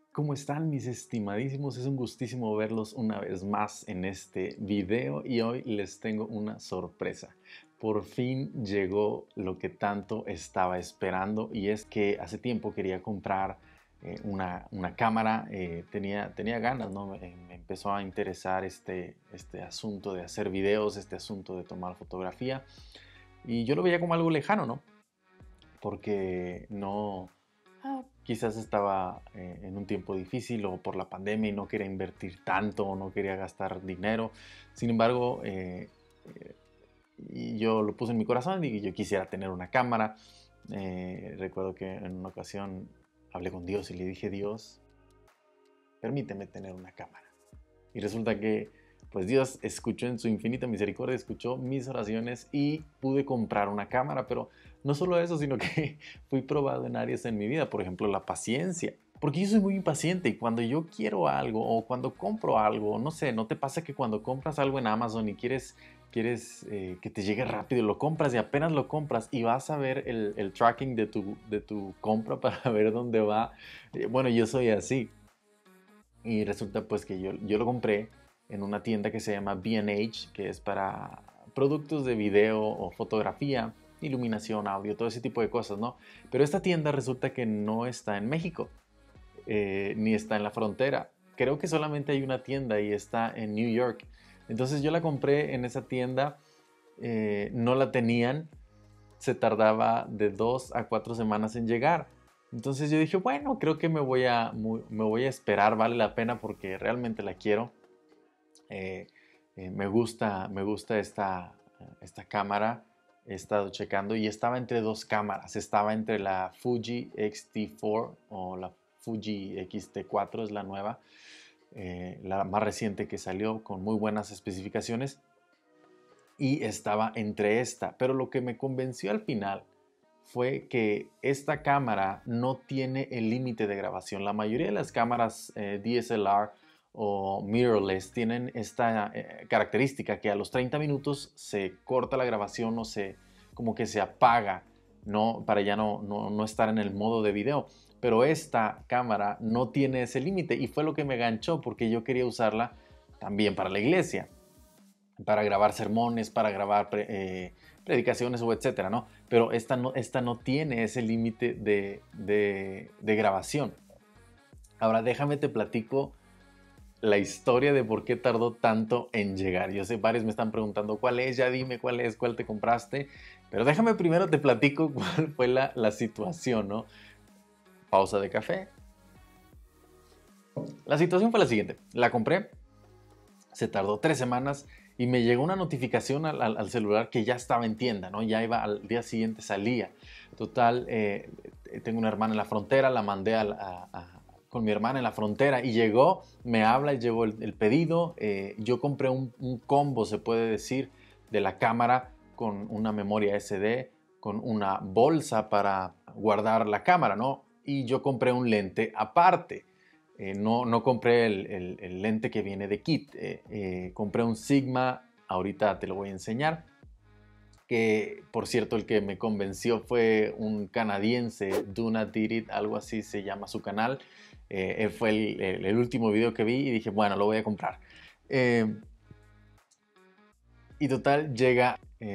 ¿Cómo están mis estimadísimos? Es un gustísimo verlos una vez más en este video y hoy les tengo una sorpresa. Por fin llegó lo que tanto estaba esperando y es que hace tiempo quería comprar una cámara, tenía ganas, ¿no? Me empezó a interesar este asunto de hacer videos, este asunto de tomar fotografía y yo lo veía como algo lejano, ¿no? Porque no, quizás estaba en un tiempo difícil o por la pandemia y no quería invertir tanto o no quería gastar dinero. Sin embargo, y yo lo puse en mi corazón y yo quisiera tener una cámara. Recuerdo que en una ocasión hablé con Dios y le dije, Dios, permíteme tener una cámara. Y resulta que pues Dios escuchó en su infinita misericordia, escuchó mis oraciones y pude comprar una cámara, pero no solo eso, sino que fui probado en áreas en mi vida, por ejemplo, la paciencia. Porque yo soy muy impaciente y cuando yo quiero algo o cuando compro algo, no sé, ¿no te pasa que cuando compras algo en Amazon y quieres que te llegue rápido, lo compras y apenas lo compras y vas a ver el tracking de tu compra para ver dónde va? Bueno, yo soy así. Y resulta pues que yo lo compré en una tienda que se llama B&H, que es para productos de video o fotografía, iluminación, audio, todo ese tipo de cosas, ¿no? Pero esta tienda resulta que no está en México, ni está en la frontera. Creo que solamente hay una tienda y está en New York. Entonces yo la compré en esa tienda, no la tenían, se tardaba de 2 a 4 semanas en llegar. Entonces yo dije, bueno, creo que me voy a esperar, vale la pena porque realmente la quiero. Eh, me gusta esta cámara. He estado checando y estaba entre dos cámaras. Estaba entre la Fuji X-T4 o la Fuji X-T4, es la nueva, la más reciente que salió con muy buenas especificaciones y estaba entre esta. Pero lo que me convenció al final fue que esta cámara no tiene el límite de grabación. La mayoría de las cámaras DSLR o mirrorless tienen esta característica que a los 30 minutos se corta la grabación o como que se apaga, ¿no? Para ya no estar en el modo de video. Pero esta cámara no tiene ese límite y fue lo que me ganchó porque yo quería usarla también para la iglesia, para grabar sermones, para grabar predicaciones o etcétera, ¿no? Pero esta no tiene ese límite de grabación. Ahora déjame te platico la historia de por qué tardó tanto en llegar. Yo sé, varios me están preguntando cuál es, ya dime cuál es, cuál te compraste, pero déjame primero te platico cuál fue la situación, ¿no? Pausa de café. La situación fue la siguiente, la compré, se tardó 3 semanas y me llegó una notificación al celular que ya estaba en tienda, ¿no? Ya iba, al día siguiente salía. Total, tengo una hermana en la frontera, la mandé con mi hermana en la frontera y llegó, me habla y llegó el pedido. Yo compré un combo, se puede decir, de la cámara con una memoria SD, con una bolsa para guardar la cámara, ¿no? Y yo compré un lente aparte. No compré el lente que viene de kit. Compré un Sigma, ahorita te lo voy a enseñar. Que por cierto, el que me convenció fue un canadiense, Duna Did It, algo así se llama su canal. Fue el último video que vi y dije, bueno, lo voy a comprar. Eh, y total, llega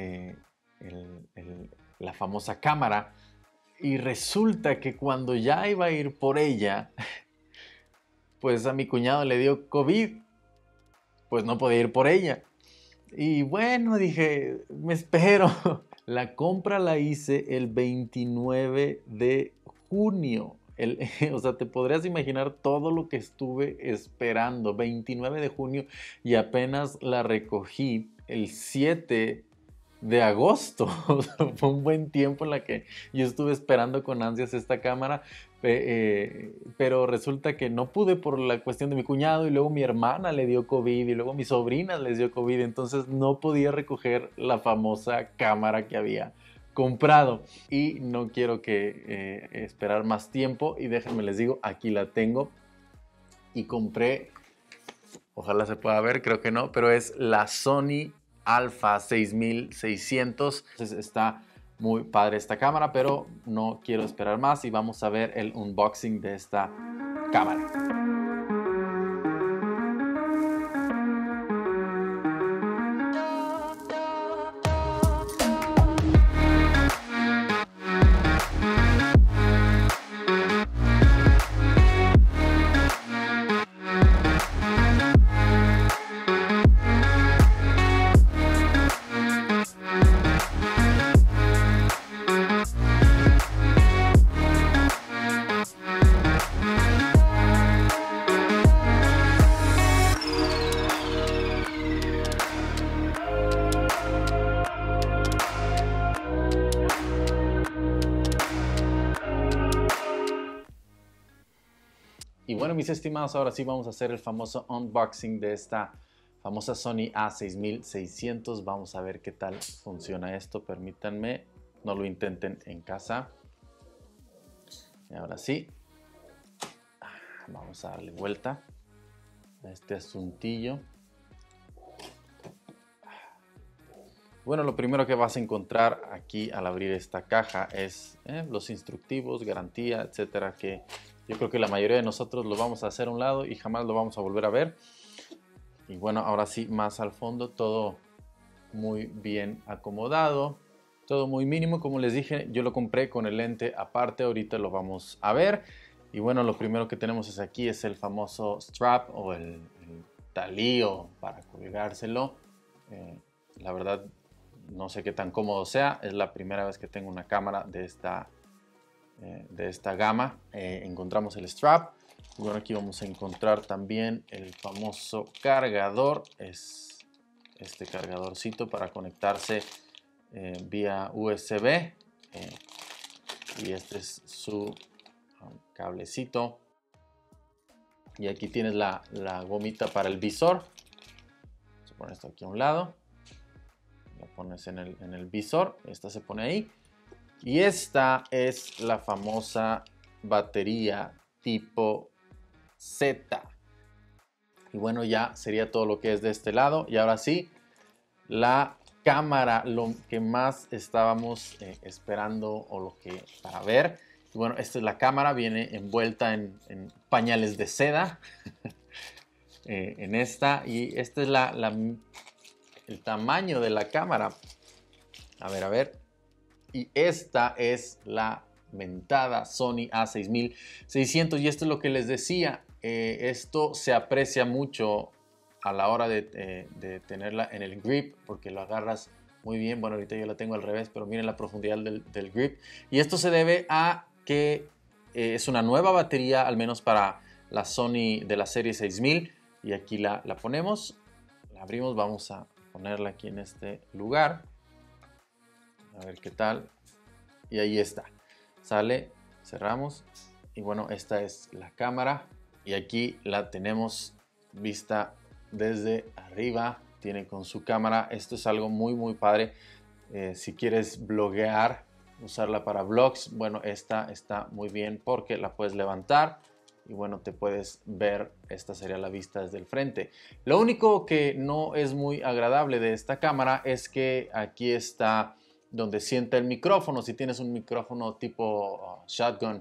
la famosa cámara. Y resulta que cuando ya iba a ir por ella, pues a mi cuñado le dio COVID, pues no podía ir por ella. Y bueno, dije, me espero. La compra la hice el 29 de junio. O sea, te podrías imaginar todo lo que estuve esperando. 29 de junio y apenas la recogí el 7 de agosto. O sea, fue un buen tiempo en la que yo estuve esperando con ansias esta cámara, pero resulta que no pude por la cuestión de mi cuñado y luego mi hermana le dio COVID y luego mis sobrinas les dio COVID, entonces no podía recoger la famosa cámara que había comprado y no quiero que esperar más tiempo y déjenme les digo, aquí la tengo y compré, ojalá se pueda ver, creo que no, pero es la Sony Alpha 6600. Entonces está muy padre esta cámara, pero no quiero esperar más y vamos a ver el unboxing de esta cámara. Y bueno, mis estimados, ahora sí vamos a hacer el famoso unboxing de esta famosa Sony a6600. Vamos a ver qué tal funciona esto. Permítanme, no lo intenten en casa. Y ahora sí, vamos a darle vuelta a este asuntillo. Bueno, lo primero que vas a encontrar aquí al abrir esta caja es los instructivos, garantía, etcétera, que yo creo que la mayoría de nosotros lo vamos a hacer a un lado y jamás lo vamos a volver a ver. Y bueno, ahora sí, más al fondo, todo muy bien acomodado, todo muy mínimo. Como les dije, yo lo compré con el lente aparte, ahorita lo vamos a ver. Y bueno, lo primero que tenemos es aquí, es el famoso strap o el talío para colgárselo. La verdad, no sé qué tan cómodo sea, es la primera vez que tengo una cámara de esta gama. Encontramos el strap. Bueno, aquí vamos a encontrar también el famoso cargador. Es este cargadorcito para conectarse vía USB. Y este es su cablecito. Y aquí tienes la gomita para el visor. Vamos a poner esto aquí a un lado. La pones en el visor. Esta se pone ahí. Y esta es la famosa batería tipo Z. Y bueno, ya sería todo lo que es de este lado. Y ahora sí, la cámara, lo que más estábamos esperando o lo que para ver. Y bueno, esta es la cámara, viene envuelta en pañales de seda. En esta, y este es el tamaño de la cámara. A ver. Y esta es la mentada Sony a6600. Y esto es lo que les decía. Esto se aprecia mucho a la hora de tenerla en el grip, porque lo agarras muy bien. Bueno, ahorita yo la tengo al revés, pero miren la profundidad del grip. Y esto se debe a que es una nueva batería, al menos para la Sony de la serie 6000. Y aquí la ponemos, la abrimos, vamos a ponerla aquí en este lugar. A ver qué tal. Y ahí está. Sale, cerramos. Y bueno, esta es la cámara. Y aquí la tenemos vista desde arriba. Tiene con su cámara. Esto es algo muy padre. Si quieres bloguear, usarla para vlogs, bueno, esta está muy bien porque la puedes levantar. Y bueno, te puedes ver, esta sería la vista desde el frente. Lo único que no es muy agradable de esta cámara es que aquí está donde sienta el micrófono. Si tienes un micrófono tipo shotgun,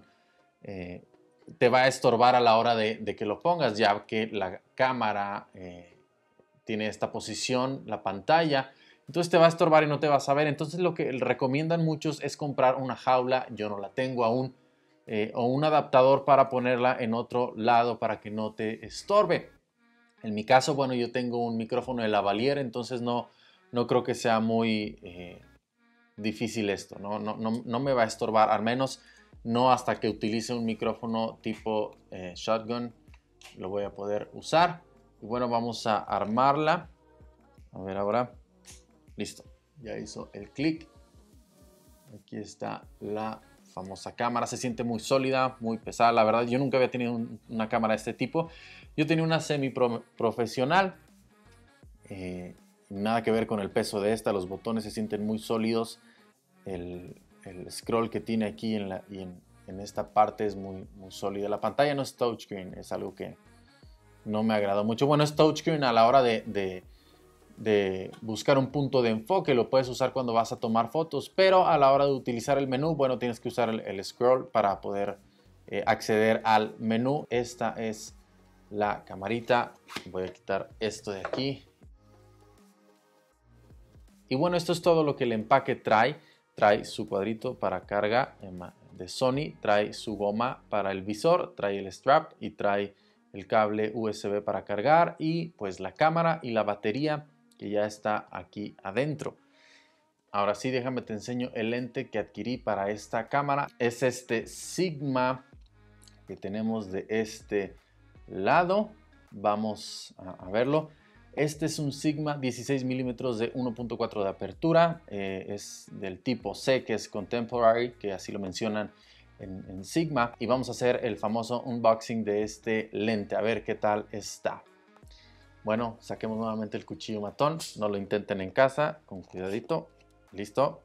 te va a estorbar a la hora de que lo pongas, ya que la cámara tiene esta posición, la pantalla. Entonces te va a estorbar y no te vas a ver. Entonces lo que recomiendan muchos es comprar una jaula. Yo no la tengo aún. O un adaptador para ponerla en otro lado para que no te estorbe. En mi caso, bueno, yo tengo un micrófono de lavalier, entonces no creo que sea muy difícil esto. No me va a estorbar, al menos no hasta que utilice un micrófono tipo shotgun. Lo voy a poder usar. Y bueno, vamos a armarla. A ver ahora. Listo. Ya hizo el clic. Aquí está la famosa cámara. Se siente muy sólida, muy pesada. La verdad, yo nunca había tenido una cámara de este tipo. Yo tenía una semi-profesional. Nada que ver con el peso de esta. Los botones se sienten muy sólidos. El scroll que tiene aquí en esta parte es muy sólida. La pantalla no es touchscreen. Es algo que no me agradó mucho. Bueno, es touchscreen a la hora de buscar un punto de enfoque. Lo puedes usar cuando vas a tomar fotos, pero a la hora de utilizar el menú, bueno, tienes que usar el scroll para poder acceder al menú. Esta es la camarita. Voy a quitar esto de aquí. Y bueno, esto es todo lo que el empaque trae. Trae su cuadrito para carga de Sony, trae su goma para el visor, trae el strap y trae el cable USB para cargar y pues la cámara y la batería que ya está aquí adentro. Ahora sí, déjame te enseño el lente que adquirí para esta cámara. Es este Sigma que tenemos de este lado. Vamos a verlo. Este es un Sigma 16 milímetros de 1.4 de apertura. Es del tipo C, que es Contemporary, que así lo mencionan en Sigma. Y vamos a hacer el famoso unboxing de este lente. A ver qué tal está. Bueno, saquemos nuevamente el cuchillo matón. No lo intenten en casa, con cuidadito. Listo.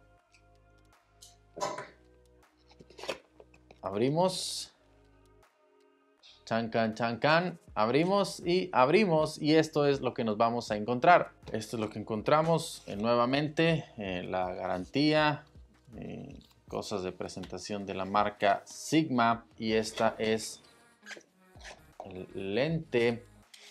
Abrimos. Chancan, chancan, abrimos y esto es lo que nos vamos a encontrar. Esto es lo que encontramos nuevamente, la garantía, cosas de presentación de la marca Sigma y esta es el lente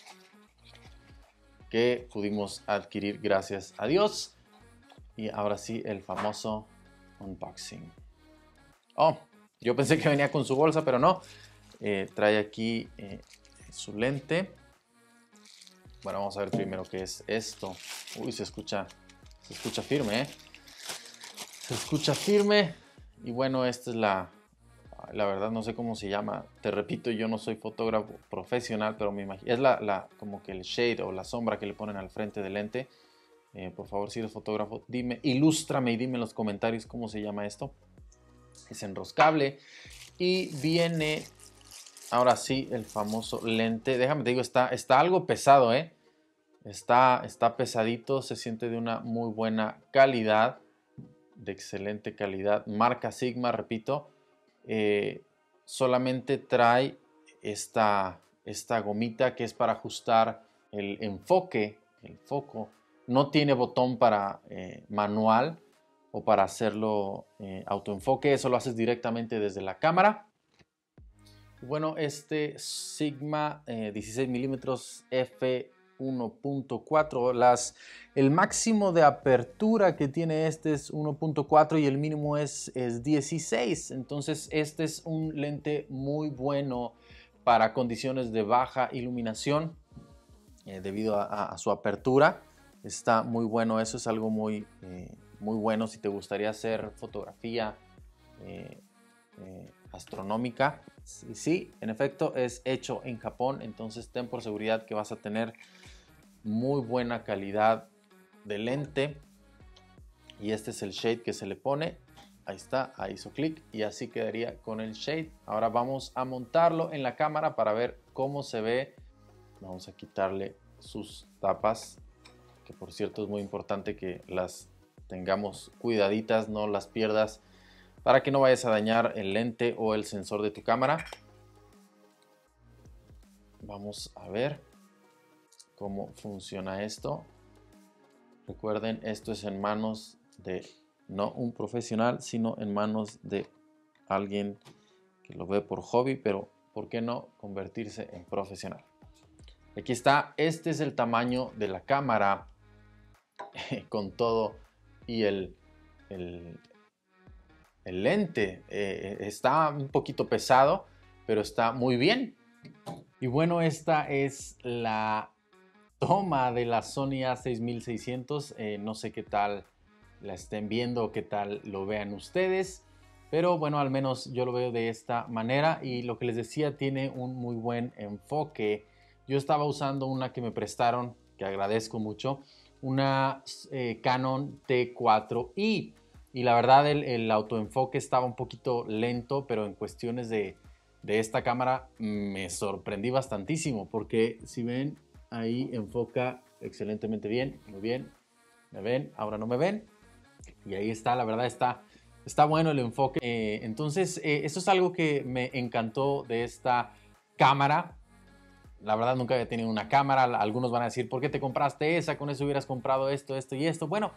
que pudimos adquirir gracias a Dios. Y ahora sí el famoso unboxing. Oh, yo pensé que venía con su bolsa, pero no. Trae aquí su lente. Bueno, vamos a ver primero qué es esto. Uy, se escucha firme, ¿eh? Se escucha firme. Y bueno, esta es la verdad no sé cómo se llama. Te repito, yo no soy fotógrafo profesional, pero me imagino. Es como que el shade o la sombra que le ponen al frente del lente. Por favor, si eres fotógrafo, dime, ilústrame y dime en los comentarios cómo se llama esto. Es enroscable y viene... Ahora sí, el famoso lente. Déjame te digo, está algo pesado, ¿eh? Está pesadito, se siente de una muy buena calidad, de excelente calidad. Marca Sigma, repito. Solamente trae esta gomita que es para ajustar el enfoque, el foco. No tiene botón para manual o para hacerlo autoenfoque. Eso lo haces directamente desde la cámara. Bueno, este Sigma 16 milímetros f1.4, el máximo de apertura que tiene este es 1.4 y el mínimo es 16. Entonces este es un lente muy bueno para condiciones de baja iluminación debido a su apertura. Está muy bueno, eso es algo muy bueno si te gustaría hacer fotografía astronómica. Sí, en efecto es hecho en Japón, entonces ten por seguridad que vas a tener muy buena calidad de lente. Y este es el shade que se le pone. Ahí está, ahí hizo clic y así quedaría con el shade. Ahora vamos a montarlo en la cámara para ver cómo se ve. Vamos a quitarle sus tapas, que por cierto es muy importante que las tengamos cuidaditas, no las pierdas, para que no vayas a dañar el lente o el sensor de tu cámara. Vamos a ver cómo funciona esto. Recuerden, esto es en manos de no un profesional, sino en manos de alguien que lo ve por hobby, pero ¿por qué no convertirse en profesional? Aquí está, este es el tamaño de la cámara con todo y el lente. Está un poquito pesado, pero está muy bien. Y bueno, esta es la toma de la Sony a6600. No sé qué tal la estén viendo o qué tal lo vean ustedes, pero bueno, al menos yo lo veo de esta manera y lo que les decía, tiene un muy buen enfoque. Yo estaba usando una que me prestaron, que agradezco mucho, una Canon T4i, y la verdad el autoenfoque estaba un poquito lento, pero en cuestiones de esta cámara me sorprendí bastantísimo, porque si ven, ahí enfoca excelentemente bien, muy bien. ¿Me ven? Ahora no me ven. Y ahí está, la verdad está bueno el enfoque. Entonces, eso es algo que me encantó de esta cámara. La verdad nunca había tenido una cámara. Algunos van a decir, ¿por qué te compraste esa? Con eso hubieras comprado esto, esto y esto. Bueno,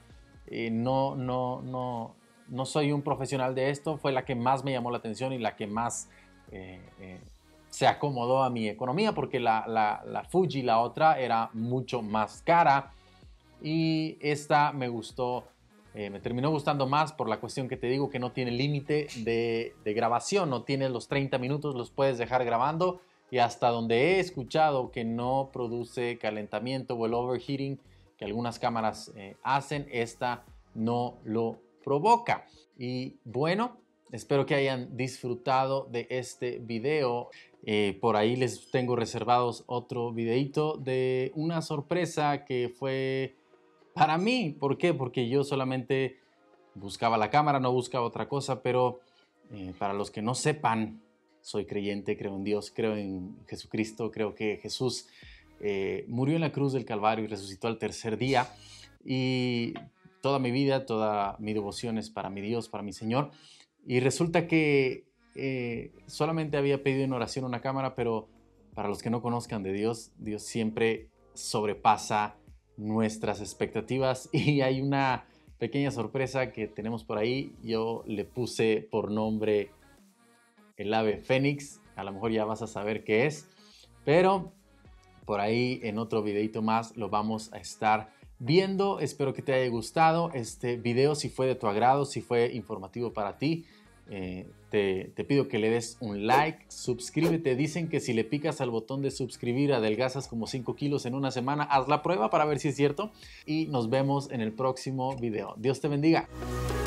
no soy un profesional de esto. Fue la que más me llamó la atención y la que más se acomodó a mi economía, porque la Fuji, la otra, era mucho más cara y esta me gustó, me terminó gustando más por la cuestión que te digo, que no tiene límite de grabación, no tienes los 30 minutos, los puedes dejar grabando, y hasta donde he escuchado que no produce calentamiento o el overheating que algunas cámaras hacen, esta no lo provoca. Y bueno, espero que hayan disfrutado de este video. Por ahí les tengo reservados otro videito de una sorpresa que fue para mí. ¿Por qué? Porque yo solamente buscaba la cámara, no buscaba otra cosa, pero para los que no sepan, soy creyente, creo en Dios, creo en Jesucristo, creo que Jesús murió en la cruz del Calvario y resucitó al tercer día, y toda mi vida, toda mi devoción es para mi Dios, para mi Señor, y resulta que solamente había pedido en oración una cámara, pero para los que no conozcan de Dios, Dios siempre sobrepasa nuestras expectativas, y hay una pequeña sorpresa que tenemos por ahí. Yo le puse por nombre el ave fénix, a lo mejor ya vas a saber qué es, pero por ahí en otro videito más lo vamos a estar viendo. Espero que te haya gustado este video, si fue de tu agrado, si fue informativo para ti. Te pido que le des un like, suscríbete. Dicen que si le picas al botón de suscribir adelgazas como 5 kilos en una semana. Haz la prueba para ver si es cierto, y nos vemos en el próximo video. Dios te bendiga.